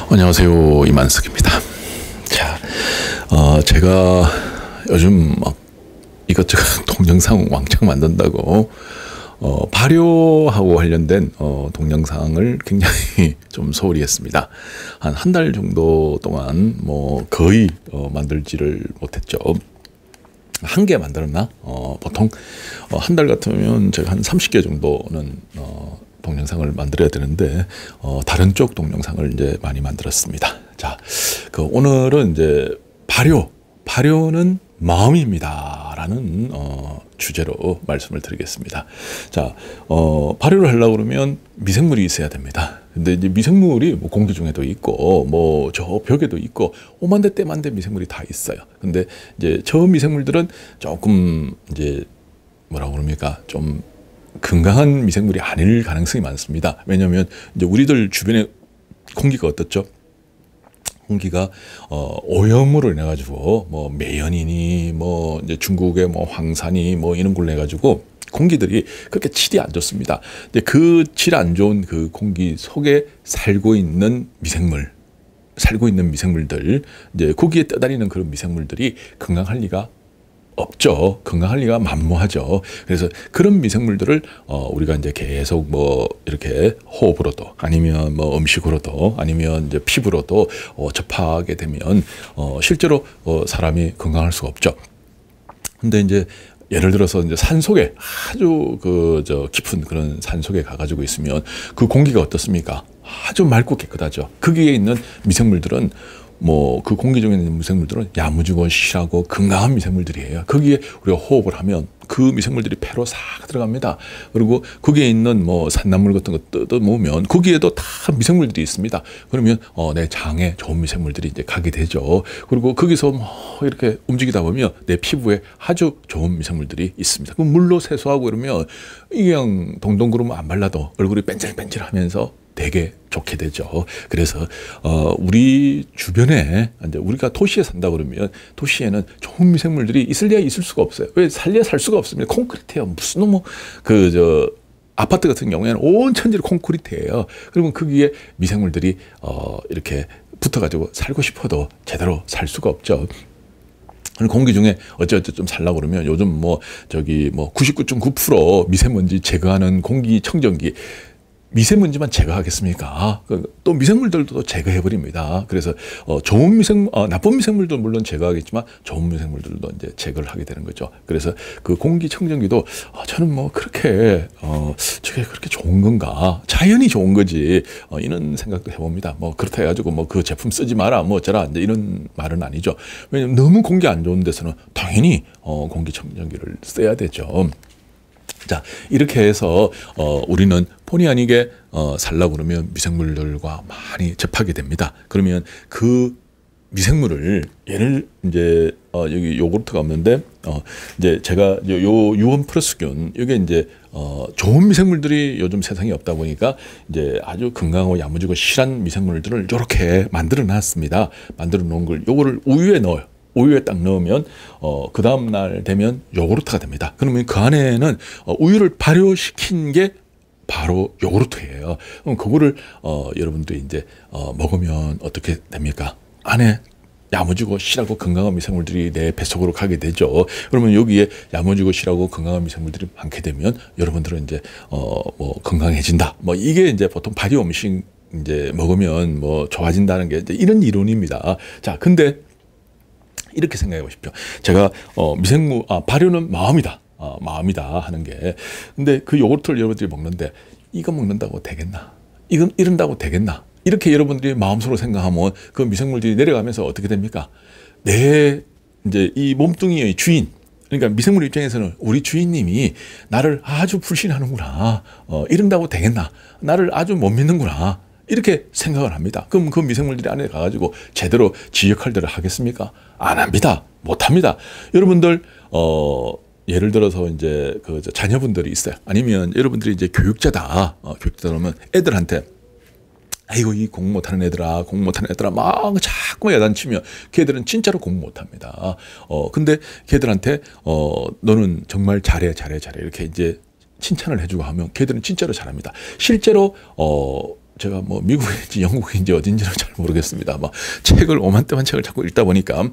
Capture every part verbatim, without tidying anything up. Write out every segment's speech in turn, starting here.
안녕하세요, 이만석입니다. 자, 어, 제가 요즘 막 이것저것 동영상 왕창 만든다고 어, 발효하고 관련된 어, 동영상을 굉장히 좀 소홀히 했습니다. 한 한 달 정도 동안 뭐 거의 어, 만들지를 못했죠. 한 개 만들었나? 어, 보통 어, 한 달 같으면 제가 한 삼십 개 정도는 어, 동영상을 만들어야 되는데 어, 다른 쪽 동영상을 이제 많이 만들었습니다. 자, 그 오늘은 이제 발효, 발효는 마음입니다라는 어, 주제로 말씀을 드리겠습니다. 자, 어, 발효를 하려고 그러면 미생물이 있어야 됩니다. 근데 이제 미생물이 뭐 공기 중에도 있고 뭐 저 벽에도 있고 오만대 때만대 미생물이 다 있어요. 근데 이제 저 미생물들은 조금 이제 뭐라고 그럽니까? 좀 건강한 미생물이 아닐 가능성이 많습니다. 왜냐하면 이제 우리들 주변에 공기가 어떻죠? 공기가 어, 오염으로 인해 가지고 뭐 매연이니 뭐 이제 중국의 뭐 황산이 뭐 이런 걸로 해 가지고 공기들이 그렇게 질이 안 좋습니다. 근데 그 질 안 좋은 그 공기 속에 살고 있는 미생물, 살고 있는 미생물들, 이제 거기에 떠다니는 그런 미생물들이 건강할 리가 없죠. 건강할 리가 만무하죠. 그래서 그런 미생물들을 어 우리가 이제 계속 뭐 이렇게 호흡으로도 아니면 뭐 음식으로도 아니면 이제 피부로도 어 접하게 되면 어 실제로 어 사람이 건강할 수가 없죠. 근데 이제 예를 들어서 이제 산 속에 아주 그 저 깊은 그런 산 속에 가가지고 있으면 그 공기가 어떻습니까? 아주 맑고 깨끗하죠. 거기에 있는 미생물들은 뭐 그 공기 중에 있는 미생물들은 야무지고 실하고 건강한 미생물들이에요. 거기에 우리가 호흡을 하면 그 미생물들이 폐로 싹 들어갑니다. 그리고 거기에 있는 뭐 산나물 같은 거 뜯어 모으면 거기에도 다 미생물들이 있습니다. 그러면 어, 내 장에 좋은 미생물들이 이제 가게 되죠. 그리고 거기서 뭐 이렇게 움직이다 보면 내 피부에 아주 좋은 미생물들이 있습니다. 그럼 물로 세수하고 그러면 그냥 동동 구르면 안 발라도 얼굴이 뺀질뺀질하면서 되게 좋게 되죠. 그래서 어 우리 주변에 이제 우리가 도시에 산다 그러면 도시에는 좋은 미생물들이 있을래야 있을 수가 없어요. 왜 살래야 살 수가 없습니다. 콘크리트예요. 무슨 뭐 그 저 아파트 같은 경우에는 온 천지를 콘크리트예요. 그러면 거기에 미생물들이 어 이렇게 붙어가지고 살고 싶어도 제대로 살 수가 없죠. 공기 중에 어찌어찌 좀 살라고 그러면 요즘 뭐 저기 뭐 구십구 점 구 퍼센트 미세먼지 제거하는 공기청정기 미세먼지만 제거하겠습니까? 또 미생물들도 제거해버립니다. 그래서 어, 좋은 미생, 어, 나쁜 미생물도 물론 제거하겠지만 좋은 미생물들도 이제 제거를 하게 되는 거죠. 그래서 그 공기청정기도 어, 저는 뭐 그렇게 어, 저게 그렇게 좋은 건가? 자연이 좋은 거지. 어, 이런 생각도 해봅니다. 뭐 그렇다 해가지고 뭐 그 제품 쓰지 마라, 뭐 어쩌라 이제 이런 말은 아니죠. 왜냐면 너무 공기 안 좋은 데서는 당연히 어, 공기청정기를 써야 되죠. 자, 이렇게 해서 어, 우리는 본의 아니게 어, 살라고 그러면 미생물들과 많이 접하게 됩니다. 그러면 그 미생물을 얘를 이제 어, 여기 요구르트가 없는데 어, 이제 제가 요, 요 유원 플러스균 이게 이제 어, 좋은 미생물들이 요즘 세상에 없다 보니까 이제 아주 건강하고 야무지고 실한 미생물들을 이렇게 만들어 놨습니다. 만들어 놓은 걸 요거를 우유에 넣어요. 우유에 딱 넣으면 어, 그 다음 날 되면 요구르트가 됩니다. 그러면 그 안에는 어, 우유를 발효시킨 게 바로 요구르트예요. 그럼 그거를 어, 여러분들이 이제 어, 먹으면 어떻게 됩니까? 안에 야무지고 실하고 건강한 미생물들이 내 뱃속으로 가게 되죠. 그러면 여기에 야무지고 실하고 건강한 미생물들이 많게 되면 여러분들은 이제 어, 뭐 건강해진다. 뭐 이게 이제 보통 발효 음식 이제 먹으면 뭐 좋아진다는 게 이제 이런 이론입니다. 자, 근데 이렇게 생각해 보십시오. 제가 어, 미생물, 아, 발효는 마음이다. 어, 마음이다 하는 게. 근데 그 요구르트를 여러분들이 먹는데 이거 먹는다고 되겠나? 이건 이런다고 되겠나? 이렇게 여러분들이 마음속으로 생각하면 그 미생물들이 내려가면서 어떻게 됩니까? 내 이제 이 몸뚱이의 주인, 그러니까 미생물 입장에서는 우리 주인님이 나를 아주 불신하는구나. 어, 이런다고 되겠나? 나를 아주 못 믿는구나. 이렇게 생각을 합니다. 그럼 그 미생물들이 안에 가가지고 제대로 지 역할들을 하겠습니까? 안 합니다. 못 합니다. 여러분들, 어, 예를 들어서 이제 그 자녀분들이 있어요. 아니면 여러분들이 이제 교육자다. 어, 교육자다 그러면 애들한테 아이고, 이 공부 못하는 애들아, 공부 못하는 애들아, 막 자꾸 야단치면 걔들은 진짜로 공부 못합니다. 어, 근데 걔들한테, 어, 너는 정말 잘해, 잘해, 잘해. 이렇게 이제 칭찬을 해주고 하면 걔들은 진짜로 잘합니다. 실제로, 어, 제가 뭐 미국인지 영국인지 어딘지는 잘 모르겠습니다. 막 책을 오만때만 책을 자꾸 읽다 보니까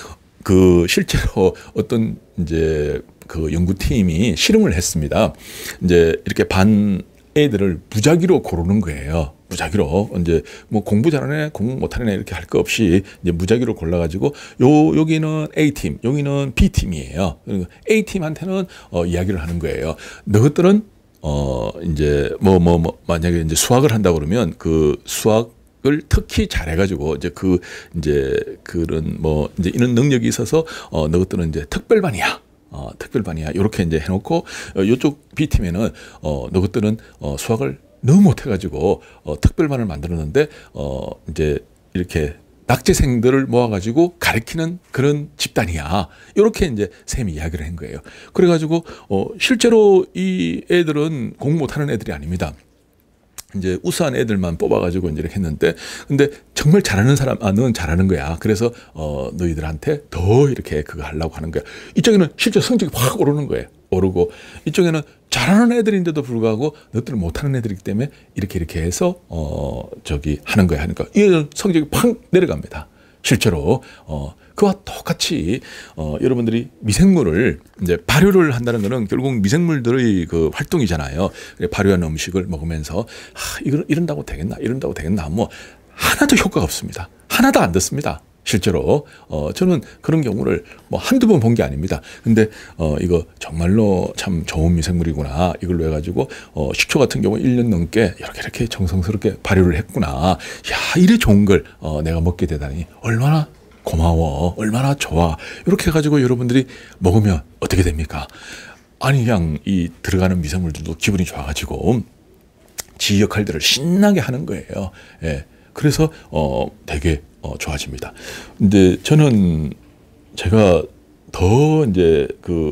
그 실제로 어떤 이제 그 연구팀이 실험을 했습니다. 이제 이렇게 반 애들을 무작위로 고르는 거예요. 무작위로 이제 뭐 공부 잘하는 애, 공부 못하는 애 이렇게 할 거 없이 이제 무작위로 골라가지고 요 여기는 A 팀, 여기는 B 팀이에요. A 팀한테는 어, 이야기를 하는 거예요. 너희들은 어 이제 뭐 뭐 뭐 만약에 이제 수학을 한다 그러면 그 수학 을 특히 잘해가지고 이제 그 이제 그런 뭐 이제 이런 능력이 있어서 어 너희들은 이제 특별반이야. 어 특별반이야. 이렇게 이제 해놓고 어, 이쪽 B 팀에는 어 너희들은 어 수학을 너무 못해가지고 어 특별반을 만들었는데 어 이제 이렇게 낙제생들을 모아가지고 가르치는 그런 집단이야. 이렇게 이제 쌤이 이야기를 한 거예요. 그래가지고 어 실제로 이 애들은 공부 못하는 애들이 아닙니다. 이제 우수한 애들만 뽑아가지고 이제 이렇게 했는데, 근데 정말 잘하는 사람, 아, 넌 잘하는 거야. 그래서, 어, 너희들한테 더 이렇게 그거 하려고 하는 거야. 이쪽에는 실제 성적이 확 오르는 거예요. 오르고, 이쪽에는 잘하는 애들인데도 불구하고 너희들은 못하는 애들이기 때문에 이렇게 이렇게 해서, 어, 저기 하는 거야. 하니까, 이 성적이 팍 내려갑니다. 실제로, 어, 그와 똑같이, 어, 여러분들이 미생물을 이제 발효를 한다는 거는 결국 미생물들의 그 활동이잖아요. 발효한 음식을 먹으면서, 아, 이거, 이런다고 되겠나, 이런다고 되겠나, 뭐, 하나도 효과가 없습니다. 하나도 안 듣습니다. 실제로. 어, 저는 그런 경우를 뭐 한두 번 본 게 아닙니다. 근데, 어, 이거 정말로 참 좋은 미생물이구나. 이걸로 해가지고, 어, 식초 같은 경우 일 년 넘게 이렇게 이렇게 정성스럽게 발효를 했구나. 야, 이래 좋은 걸, 어, 내가 먹게 되다니. 얼마나 고마워. 얼마나 좋아. 이렇게 해가지고 여러분들이 먹으면 어떻게 됩니까? 아니, 그냥 이 들어가는 미생물들도 기분이 좋아가지고 지 역할들을 신나게 하는 거예요. 예. 그래서, 어, 되게, 어, 좋아집니다. 근데 저는 제가 더 이제 그,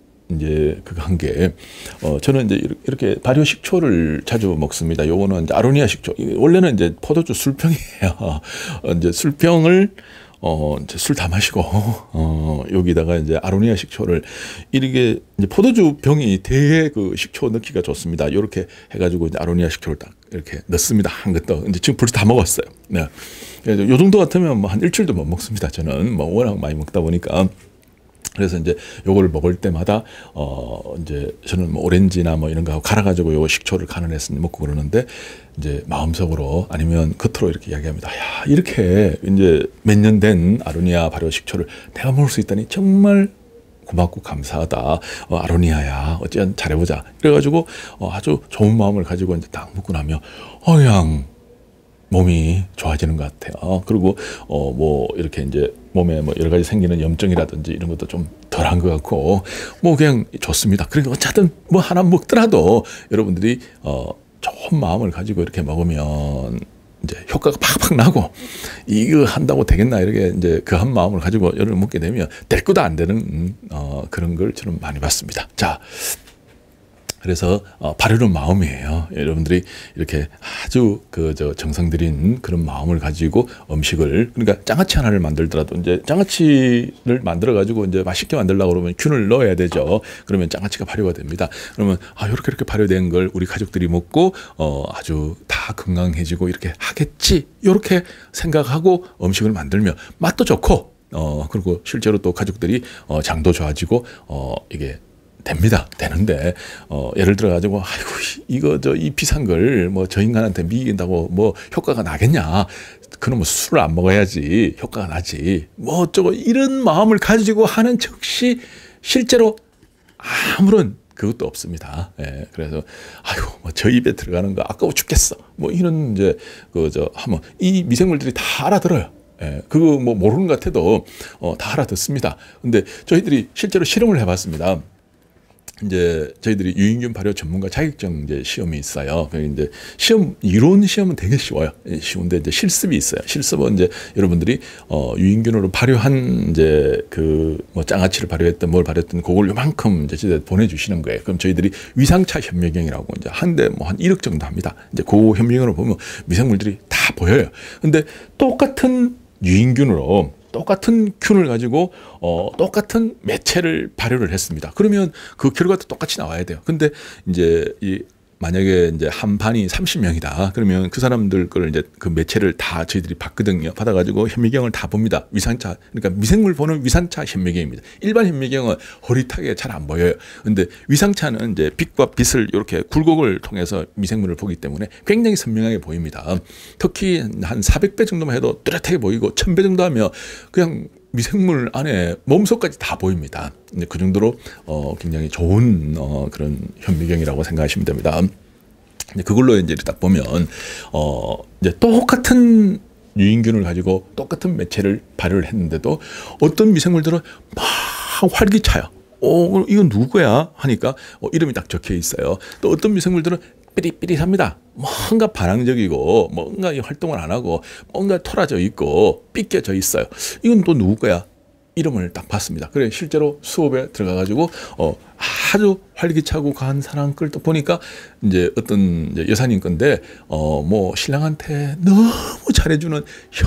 이제 그거 한 게, 어, 저는 이제 이렇게 발효 식초를 자주 먹습니다. 요거는 이제 아로니아 식초. 원래는 이제 포도주 술병이에요. 어, 이제 술병을 어, 이제 술 다 마시고, 어, 여기다가 이제 아로니아 식초를, 이렇게, 이제 포도주 병이 되게 그 식초 넣기가 좋습니다. 이렇게 해가지고 이제 아로니아 식초를 딱 이렇게 넣습니다. 한 것도. 이제 지금 벌써 다 먹었어요. 네. 요 정도 같으면 뭐 한 일주일도 못 먹습니다. 저는 뭐 워낙 많이 먹다 보니까. 그래서 이제 요거를 먹을 때마다 어 이제 저는 뭐 오렌지나 뭐 이런 거 갈아가지고 요 식초를 간을 해서 먹고 그러는데, 이제 마음속으로 아니면 겉으로 이렇게 이야기합니다. 야, 이렇게 이제 몇 년 된 아로니아 발효 식초를 내가 먹을 수 있다니 정말 고맙고 감사하다. 어, 아로니아야, 어쨌든 잘해보자. 그래가지고 어, 아주 좋은 마음을 가지고 이제 딱 먹고 나면 어양 몸이 좋아지는 것 같아요. 그리고 어 뭐 이렇게 이제 몸에 뭐 여러 가지 생기는 염증이라든지 이런 것도 좀 덜한 것 같고, 뭐 그냥 좋습니다. 그러니까 어쨌든 뭐 하나 먹더라도 여러분들이 어 좋은 마음을 가지고 이렇게 먹으면 이제 효과가 팍팍 나고, 이거 한다고 되겠나 이렇게 이제 그 한 마음을 가지고 열을 먹게 되면 될 거도 안 되는 어 그런 걸 저는 많이 봤습니다. 자. 그래서 어, 바르는 마음이에요. 여러분들이 이렇게 아주 그 저 정성 들인 그런 마음을 가지고 음식을, 그러니까 장아찌 하나를 만들더라도 이제 장아찌를 만들어 가지고 이제 맛있게 만들려고 그러면 균을 넣어야 되죠. 그러면 장아찌가 발효가 됩니다. 그러면 아, 이렇게 이렇게 발효된 걸 우리 가족들이 먹고 어 아주 다 건강해지고 이렇게 하겠지, 이렇게 생각하고 음식을 만들면 맛도 좋고, 어 그리고 실제로 또 가족들이 어 장도 좋아지고 어 이게 됩니다. 되는데, 어, 예를 들어 가지고, 아이고, 이거, 저, 이 비싼 걸, 뭐, 저 인간한테 미긴다고, 뭐, 효과가 나겠냐. 그러면 술을 안 먹어야지, 효과가 나지. 뭐, 어쩌고, 이런 마음을 가지고 하는 즉시, 실제로 아무런 그것도 없습니다. 예, 그래서, 아이고, 뭐, 저 입에 들어가는 거 아까워 죽겠어. 뭐, 이런, 이제, 그, 저, 하면, 이 미생물들이 다 알아들어요. 예, 그거 뭐, 모르는 것 같아도, 어, 다 알아듣습니다. 근데 저희들이 실제로 실험을 해봤습니다. 이제 저희들이 유인균 발효 전문가 자격증 이제 시험이 있어요. 그 이제 시험, 이론 시험은 되게 쉬워요. 쉬운데 이제 실습이 있어요. 실습은 이제 여러분들이 어 유인균으로 발효한 이제 그 뭐 장아찌를 발효했던 뭘 발효했던 그걸 요만큼 이제 저희들 보내주시는 거예요. 그럼 저희들이 위상차 현미경이라고 이제 한 대 뭐 한 일억 정도 합니다. 이제 그 현미경으로 보면 미생물들이 다 보여요. 근데 똑같은 유인균으로 똑같은 균을 가지고 어 똑같은 매체를 발효를 했습니다. 그러면 그 결과도 똑같이 나와야 돼요. 근데 이제 이 만약에 이제 한 반이 삼십 명이다. 그러면 그 사람들 걸 이제 그 매체를 다 저희들이 받거든요. 받아가지고 현미경을 다 봅니다. 위상차, 그러니까 미생물 보는 위상차 현미경입니다. 일반 현미경은 흐릿하게 잘 안 보여요. 근데 위상차는 이제 빛과 빛을 이렇게 굴곡을 통해서 미생물을 보기 때문에 굉장히 선명하게 보입니다. 특히 한 사백 배 정도만 해도 뚜렷하게 보이고 천 배 정도 하면 그냥 미생물 안에 몸속까지 다 보입니다. 그 정도로 어 굉장히 좋은 어 그런 현미경이라고 생각하시면 됩니다. 그걸로 이제 딱 보면 어 이제 똑같은 유인균을 가지고 똑같은 매체를 발효를 했는데도 어떤 미생물들은 막 활기차요. 어 이건 누구야 하니까 어, 이름이 딱 적혀 있어요. 또 어떤 미생물들은 삐릿삐릿합니다. 뭔가 반항적이고 뭔가 활동을 안 하고 뭔가 토라져 있고 삐껴져 있어요. 이건 또 누구 거야? 이름을 딱 봤습니다. 그래 실제로 수업에 들어가 가지고 어 아주 활기차고 강한 사람 걸 또 보니까 이제 어떤 이제 여사님 건데 어 뭐 신랑한테 너무 잘해주는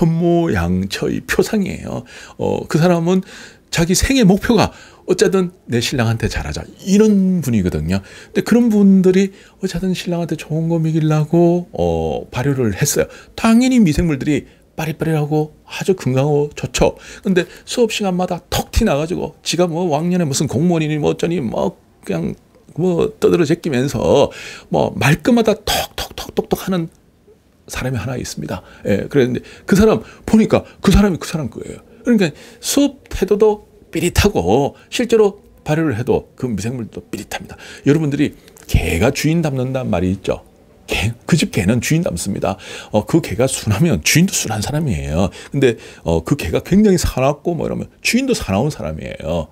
현모양처의 표상이에요. 어 그 사람은 자기 생애 목표가 어쨌든 내 신랑한테 잘하자 이런 분이거든요. 근데 그런 분들이 어쨌든 신랑한테 좋은 거 먹이려고 어 발효를 했어요. 당연히 미생물들이 빠릿빠릿하고 아주 건강하고 좋죠. 근데 수업 시간마다 톡 티 나가지고 지가 뭐 왕년에 무슨 공무원이니 뭐 어쩌니 뭐 그냥 뭐 떠들어 제끼면서 뭐 말끝마다 톡톡톡톡톡 하는 사람이 하나 있습니다. 예, 그랬는데 그 사람 보니까 그 사람이 그 사람 거예요. 그러니까 수업 태도도 삐릿하고 실제로 발효를 해도 그 미생물도 삐릿합니다. 여러분들이 개가 주인 닮는다는 말이 있죠. 개, 그 집 개는 주인 닮습니다. 어, 그 개가 순하면 주인도 순한 사람이에요. 근데 어, 그 개가 굉장히 사납고 뭐 이러면 주인도 사나운 사람이에요.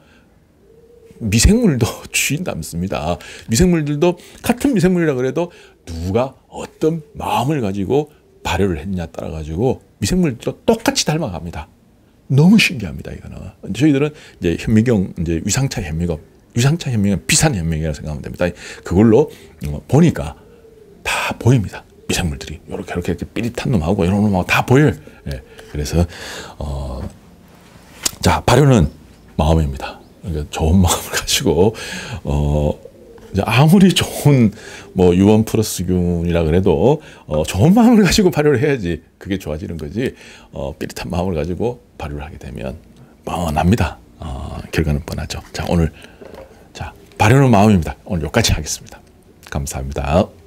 미생물도 주인 닮습니다. 미생물들도 같은 미생물이라 그래도 누가 어떤 마음을 가지고 발효를 했냐 따라 가지고 미생물도 똑같이 닮아갑니다. 너무 신기합니다, 이거는. 저희들은 이제 현미경, 이제 위상차 현미경, 위상차 현미경 비싼 현미경이라고 생각하면 됩니다. 그걸로 보니까 다 보입니다. 미생물들이. 요렇게, 이렇게, 이렇게 삐릿한 놈하고 이런 놈하고 다 보여요. 예. 그래서, 어, 자, 발효는 마음입니다. 그러니까 좋은 마음을 가지고, 어, 아무리 좋은 뭐 유원 플러스균이라 그래도 어, 좋은 마음을 가지고 발효를 해야지 그게 좋아지는 거지. 어, 삐릿한 마음을 가지고 발효를 하게 되면 뻔합니다. 어, 결과는 뻔하죠. 자, 오늘 자 발효는 마음입니다. 오늘 여기까지 하겠습니다. 감사합니다.